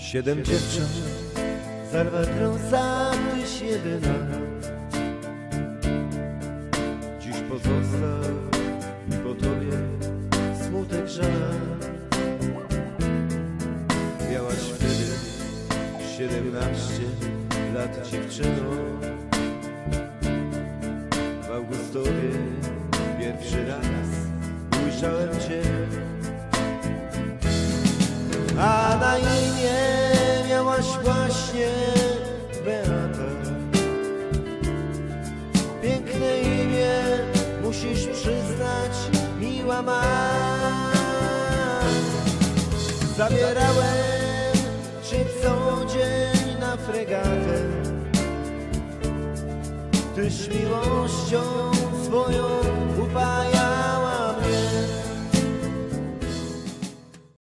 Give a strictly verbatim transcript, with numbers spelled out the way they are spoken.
Siedem dziewcząt z Albatrosa, tyś jedyna. Dziś pozostał po tobie smutek, żal. Miałaś wtedy siedemnaście lat, dziewczyno. W Augustowie pierwszy raz ujrzałem cię, a na imię miałaś właśnie Beata. Piękne imię, musisz przyznać, miła ma. Zabierałem cię co dzień na fregatę, tyś miłością swoją upaja.